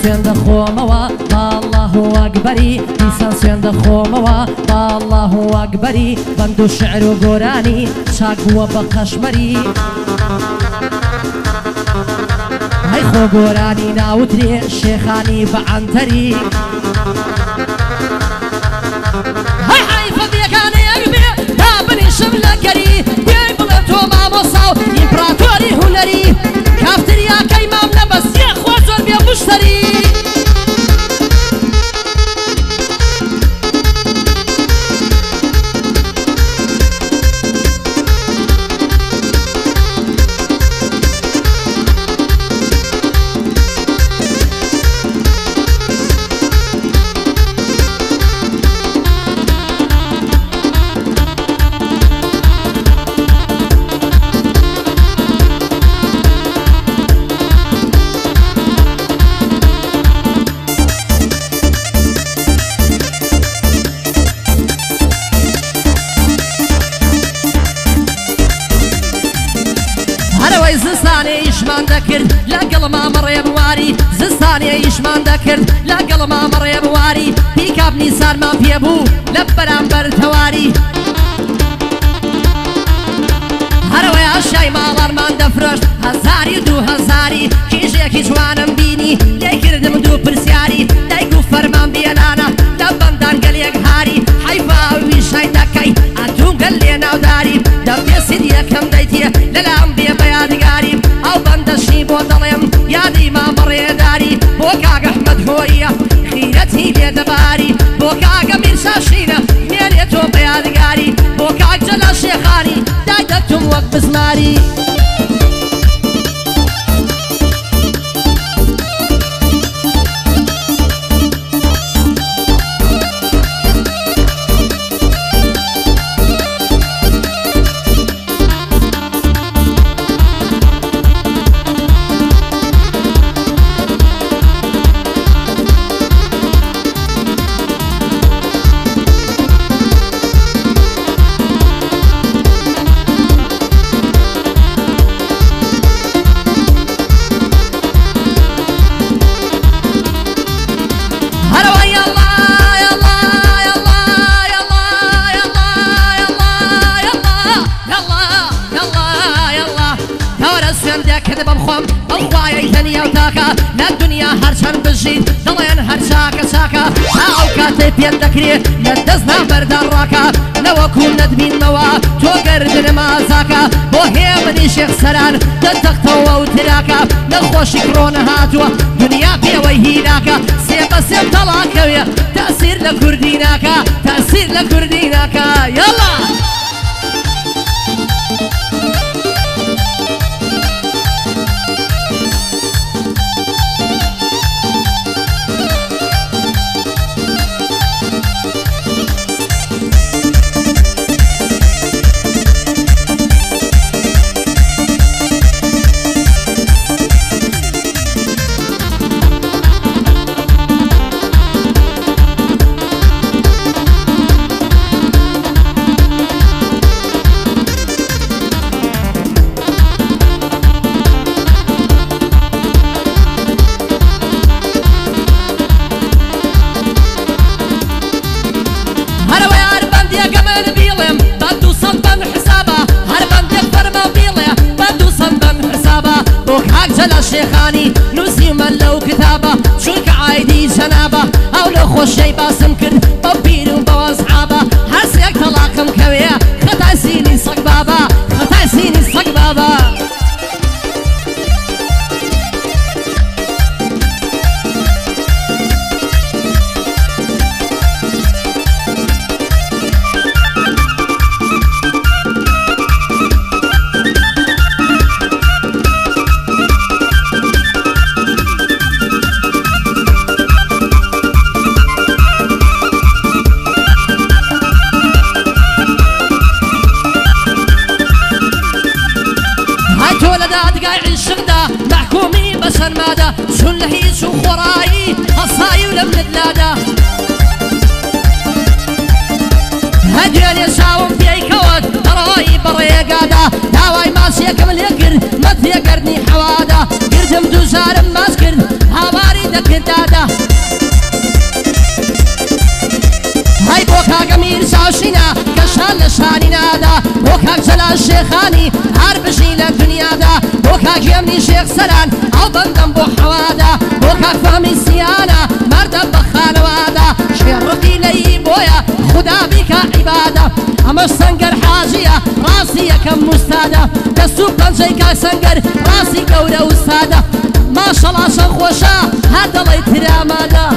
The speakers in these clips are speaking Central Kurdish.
سوێندە خۆمەوە با الله ئەکبەری دیسان سوێندە خۆمەوە با الله ئەکبەری بەند و شعر و گۆرانی چاک بووە بە قەشمەری هەی خۆ گۆرانی ناوترێ شێخانی بە عەنتەری هەی حەیفەتیەکانەیەک بێ تا بنیشم لە گەری پێی بڵێ تۆ مامۆستا و ئیمپراتۆری هونەری کافتریاکەی مام نەبەستیە خۆ زۆر بێ مشتەری زستانێیشمان دەکرد لەگەڵ مامەڕێ بواری زستانێیشمان دەکرد لەگەڵ مامەڕێ بواری پیکاپ نیسانمان پێبوو لە بەرامبەر تەواری هەرەوەی ئاشای ماڵارمان دەفرۆشت هەزاری و دوو هەزاری کیژێکی جوانم بینی لێی کردم دوو پرسیاری دایک و فەرمان بێنانە لە بەندان گەلێک هاری حەیفاوی شای دەکەی ئەتوو گەل لێ ناوداری دەپێسید یەکەم دەیتیە لەلام بێ بە یادگاریم ئەو بەندەشی بۆ دەڵێم یادی مامەڕێداری بۆ کاک ئەحمەد هۆیە خیرەتی لێ دەباری بۆ کاکە میرشاشینە مێنێ تۆ بە یادگاری بۆ کاک جەلا شێخانی دایدەتم وەک بزماری لە دنیا هەرچەند بژین دڵێن هەر چاکە چاکە ئەو کاتێ پێت دەکرێت لە دەست نابەردان ڕاکە نەوەکو نەتبینمەوە تۆ گەردنم ئازاکە بۆ هێمنی شێخ سەران دەتەختەوە و تراکە نەخۆشی کڕۆنە هاتووە دنیا پێوەی هیناکە سێ بە سێم تەڵاکەوێ تەسیر لە کوردی ناکە تەسیر لە کوردی ناکە یەڵا شێخانی نووسیمە لەو کتابە چونکە ئایدی جەنابە ئەو لە خۆشەی باسم کرد بە پیر و بەوە ئەزعابە هەرسێک تەڵاقم کەوێ خەتای سینی سەگ بابە خەتای سینی سەگ بابە سەرمادە چون لە هیچ و خۆڕایی هەسایی و لە مدلادا هەدوێنێ چاوم پێیکەوت دەڕۆی بەڕێگادا داوای ماسیەکەم لێ کرد مەتێگەردنی حەوادا گردم دووزارم ماس کرد هاواری دەکردادا هەی بۆ کاکە میر چاوشینە کەشان لە شانی نادا بۆ کاک جەلال شێخانی هەر بژی لە دنیادا بۆ کاکی ئەمنی شێخ سەران ئەو بەندەم بۆ حەوادا بۆ کاک فەهمی سیانە مەردە بە خانەوادا شێڕقی لەی بۆیە خودا بیکە عیبادە ئەمەش سەنگەر حاجیە ڕاستی یەکەم موستادە دەست و پەنجەی کاک سەنگەر ڕاستی گەورە وستادە ماشەڵا چەند خۆشە هەر دەڵێی ترامادە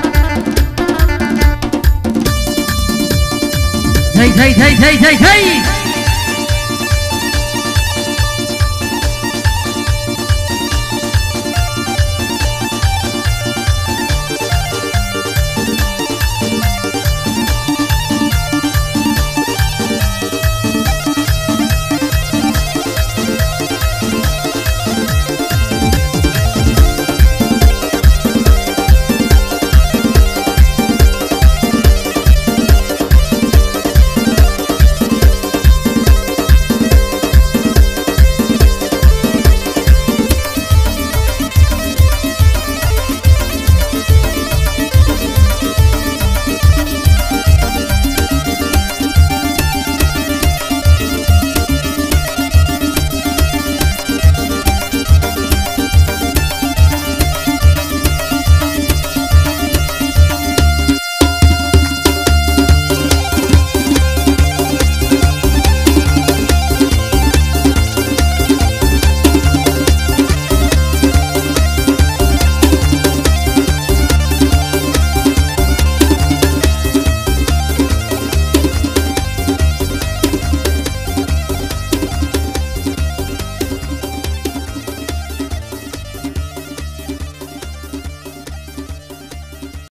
Hey!